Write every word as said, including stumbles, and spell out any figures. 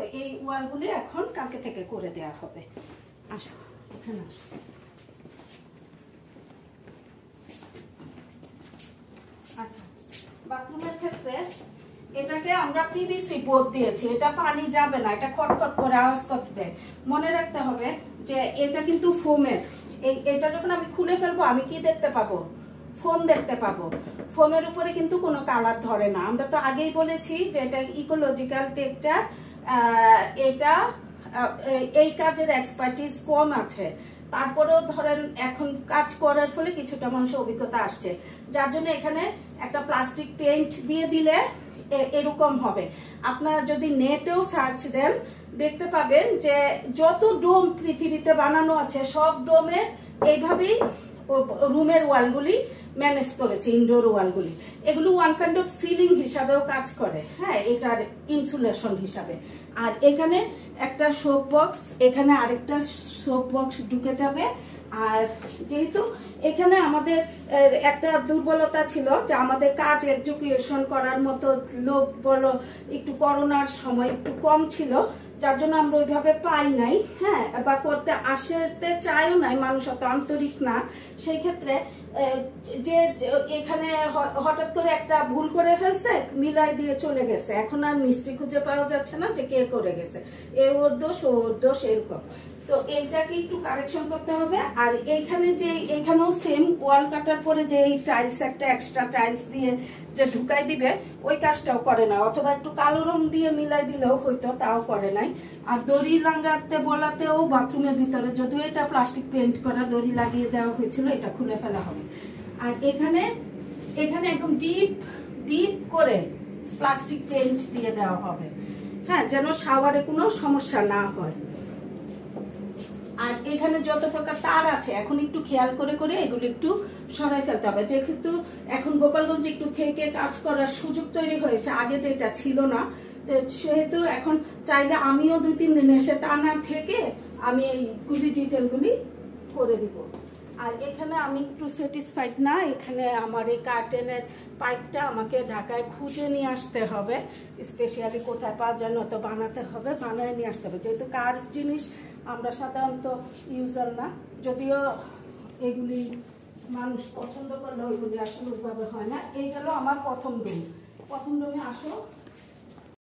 এই ওয়ালগুলি এখন কালকে থেকে করে দেওয়া হবে। আসো এখানে আসো। আচ্ছা, বাথরুমের ক্ষেত্রে এটাকে আমরা পিভিসি বোর্ড দিয়েছি, এটা পানি যাবে না, এটা খটখট করে আওয়াজ করবে। মনে রাখতে হবে যে এটা কিন্তু ফোমের। এই এটা যখন আমি খুলে ফেলবো আমি কি দেখতে পাবো? ফোম দেখতে পাবো। ফোমের উপরে কিন্তু কোনো কালার ধরে না। আমরা তো আগেই বলেছি যে এটা ইকোলজিক্যাল টেক্সচার, এটা এই কাজের এক্সপার্টিস কম আছে, তারপরেও ধরেন এখন কাজ করার ফলে কিছুটা মানুষের অভিজ্ঞতা আসছে, যার জন্য এখানে একটা প্লাস্টিক পেইন্ট দিয়ে দিলে এরকম হবে। আপনারা যদি নেটেও সার্চ দেন দেখতে পাবেন যে যত ডোম পৃথিবীতে বানানো আছে সব ডোমে এইভাবেই রুমের ওয়ালগুলি ম্যানেজ করেছে, ইনডোর ওয়ালগুলি। এগুলো ওয়ান কাইন্ড অফ সিলিং হিসাবেও কাজ করে, হ্যাঁ, এটার ইনসুলেশন হিসাবে। আর এখানে একটা সোপ বক্স, এখানে আরেকটা সোপ বক্স ঢুকে যাবে। আর যেহেতু এখানে আমাদের একটা দুর্বলতা ছিল যে আমাদের কাজ এক্সিকিউশন করার মতো লোক বলো একটু করোনার সময় একটু কম ছিল, যার জন্য আমরা ওইভাবে পাই নাই, হ্যাঁ, বা করতে আসতে চাইও নাই, মানুষ অত আন্তরিক না। সেই ক্ষেত্রে যে এখানে হঠাৎ করে একটা ভুল করে ফেলছে, মিলাই দিয়ে চলে গেছে, এখন আর মিস্ত্রি খুঁজে পাওয়া যাচ্ছে না যে কে করে গেছে, এ ওর দোষ ও ওর দোষ, এরকম। তো এইটাকে একটু কারেকশন করতে হবে। আর এইখানে যে এখানেও সেম ওয়াল কাটার পরে যে এই টাইলস একটা এক্সট্রা টাইলস দিয়ে যে ঢুকাই দিবে ওই কাজটাও করে না, অথবা একটু কালো রং দিয়ে মিলাই দিলেও হয়তো, তাও করে নাই। আর দড়ি লাগাতে বলাতেও বাথরুমের ভিতরে যদিও এটা প্লাস্টিক পেইন্ট করা দড়ি লাগিয়ে দেওয়া হয়েছিল, এটা খুলে ফেলা হবে। আর এখানে এখানে একদম ডিপ ডিপ করে প্লাস্টিক পেইন্ট দিয়ে দেওয়া হবে, হ্যাঁ, যেন শাওয়ারে কোনো সমস্যা না হয়। আর এখানে যত প্রকার তার আছে এখন একটু খেয়াল করে করে এগুলো একটু সরাই ফেলতে হবে, যেহেতু এখন গোপালগঞ্জ একটু থেকে কাজ করার সুযোগ তৈরি হয়েছে, আগে যেটা ছিল না। তো সেহেতু এখন চাইলে আমিও দুই তিন দিন এসে টানা থেকে আমি এই গুলি ডিটেলগুলি করে দিব। আর এখানে আমি একটু স্যাটিসফাইড না, এখানে আমার এই কার্টেনের পাইপটা আমাকে ঢাকায় খুঁজে নিয়ে আসতে হবে, স্পেশালি কোথায় পাওয়া যায়, নয়তো বানাতে হবে, বানায় নিয়ে আসতে হবে, যেহেতু কার জিনিস আমরা সাধারণত ইউজার না, যদিও এগুলি মানুষ পছন্দ করলে ওইগুলি আসলে ওইভাবে হয় না। এই গেল আমার প্রথম রুম। প্রথম রুমে আসো।